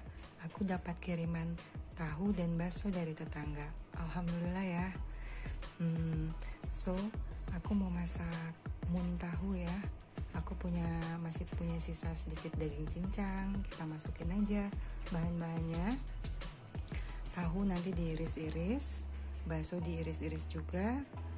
aku dapat kiriman tahu dan bakso dari tetangga. Alhamdulillah ya. So aku mau masak mun tahu ya. Aku masih punya sisa sedikit daging cincang. Kita masukin aja bahan-bahannya. Tahu nanti diiris-iris, bakso diiris-iris juga,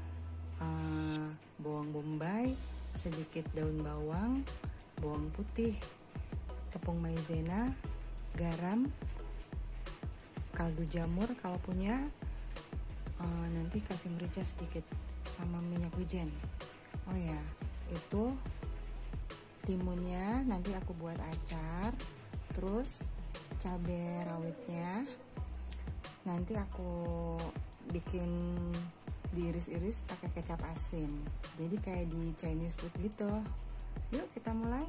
bawang bombay, sedikit daun bawang, bawang putih, tepung maizena, garam, kaldu jamur kalau punya, nanti kasih merica sedikit sama minyak wijen. Oh ya, itu timunnya nanti aku buat acar. Terus cabai rawitnya nanti aku bikin diiris-iris pakai kecap asin, jadi kayak di Chinese food gitu. Yuk kita mulai.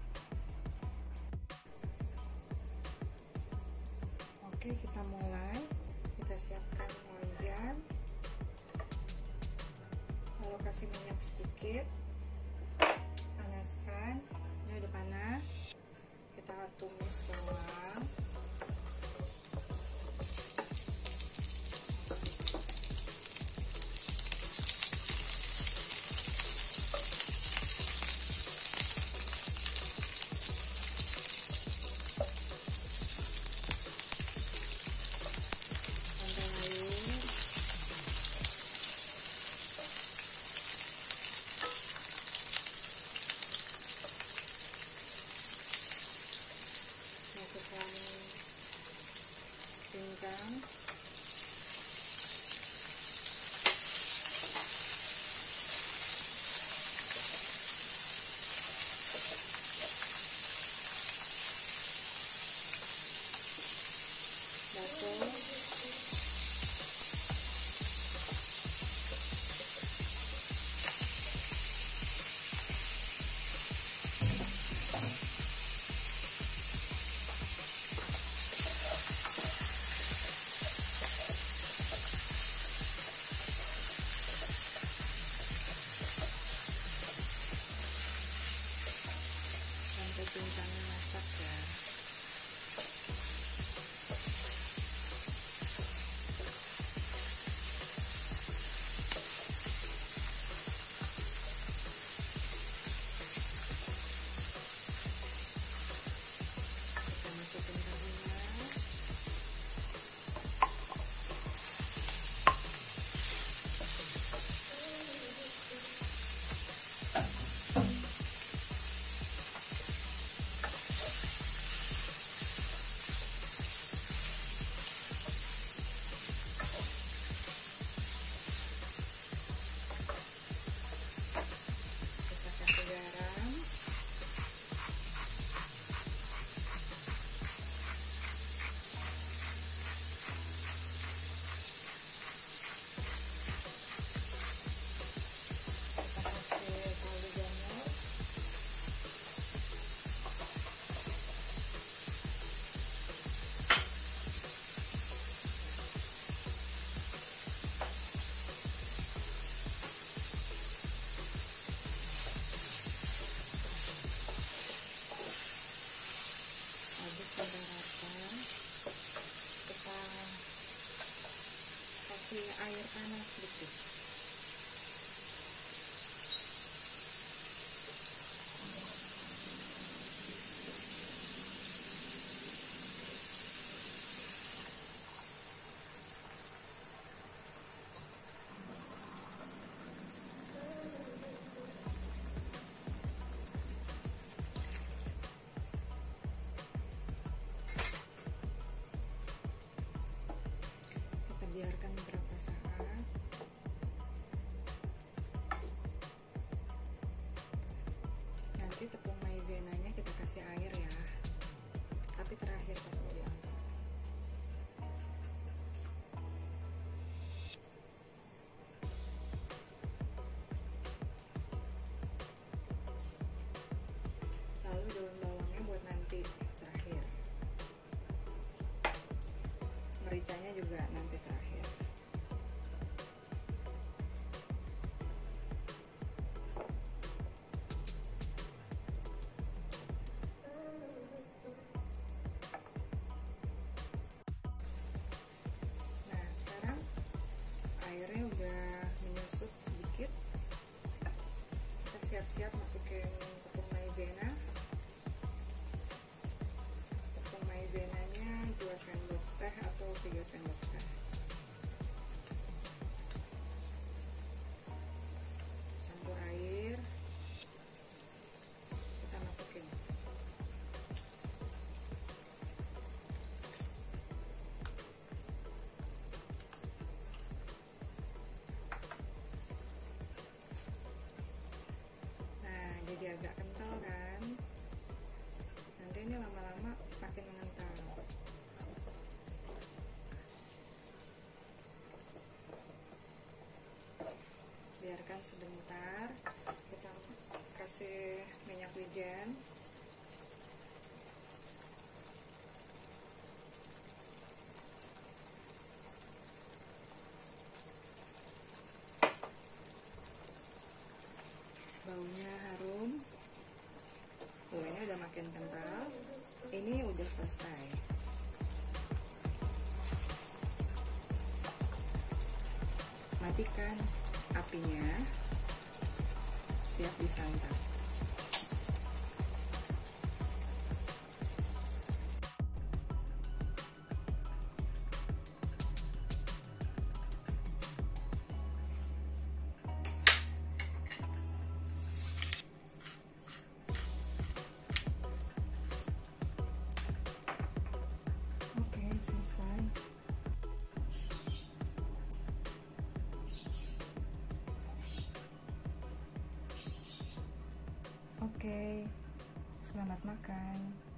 Oke, kita mulai. Kita siapkan wajan, lalu kasih minyak sedikit, panaskan. Ini udah panas, kita tumis bawang. Masukkan cincang, bakso, sampai cincangnya masak ya. Kita masukin tahunya. Kita kasih garam, kita kasih kaldu jamur, aduk sampai rata. Kita kasih air panas sedikit. Kita biarkan beberapa saat. Nanti tepung maizenanya kita kasih air ya, tapi terakhir pas mau diangkat. Lalu daun bawangnya buat nanti terakhir. Mericanya juga nanti terakhir. siap, masukin tepung maizena. Tepung maizenanya 2 sendok teh atau 3 sendok teh. Campur air, kita masukin. Nah, jadi agak kental kan? Nanti ini lama-lama makin mengental. Biarkan sebentar, kita kasih minyak wijen. Baunya harum. Oh, ini udah makin kental. Ini udah selesai. Matikan apinya, siap disantap. Oke, selesai. Oke, selamat makan.